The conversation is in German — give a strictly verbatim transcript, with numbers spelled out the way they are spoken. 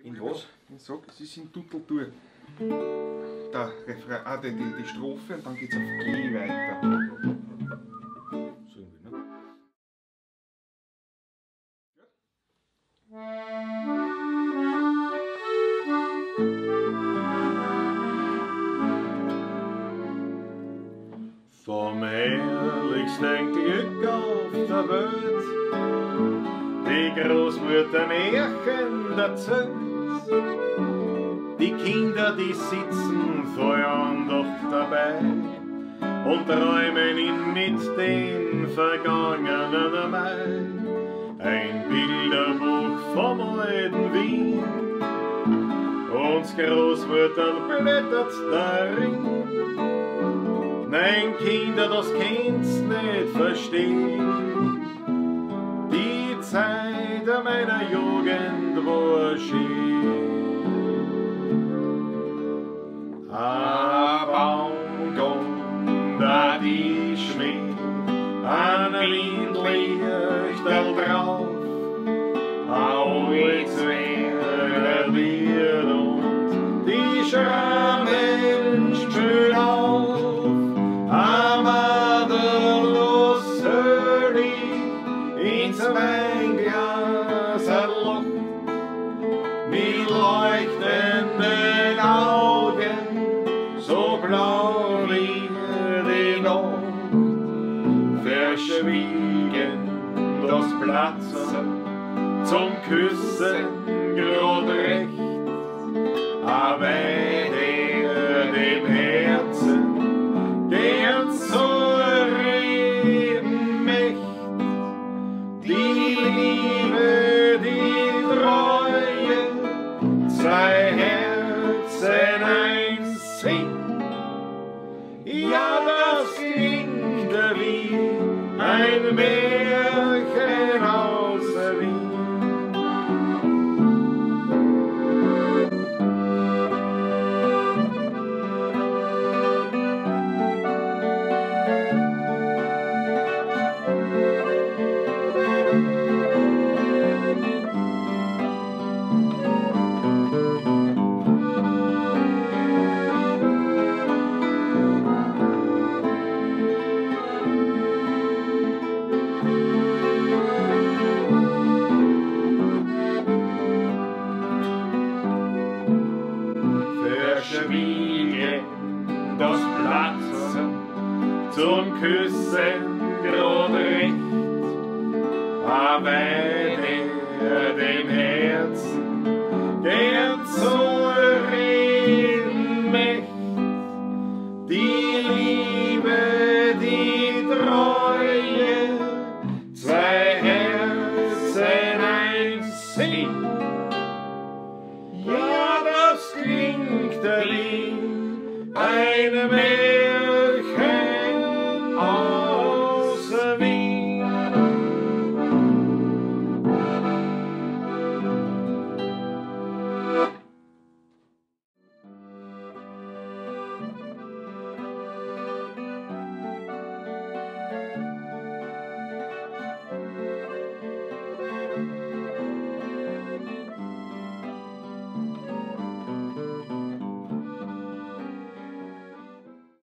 In was? Ich sag, es ist in Tutteltur. Der Refrain, ah, die, die, die Strophe und dann geht's auf G weiter. So irgendwie, ne? Vom herrlichsten Glück auf der Welt, die Großmutter Märchen erzählt. Die Kinder, die sitzen voll Andacht dabei und träumen in mit den vergangenen Mai. Ein Bilderbuch vom alten Wien, uns Großmutter blättert darin. Nein, Kinder, das kannst nicht verstehen. Die Zeit meiner Jugend war schön. Ein Baum kommt da die Schmäh, ein Windlichterl drauf, ein Holzwerk wird und die Schrammen spült auf. Ins Weinglas erlockt, mit leuchtenden Augen, so blau wie die Nacht, verschwiegen das Platzen zum Küssen grad recht, aber der dem Herzen gern so reden möcht. Die Liebe, die Treue, zwei Herzen eins sind. Ja, das klingt wie ein Märchen aus Wien. Verschwiegen das Platzen zum Küssen grad recht, aber der dem Herzen gern so reden möcht. Die Liebe, die Treue, zwei Herzen eins sind.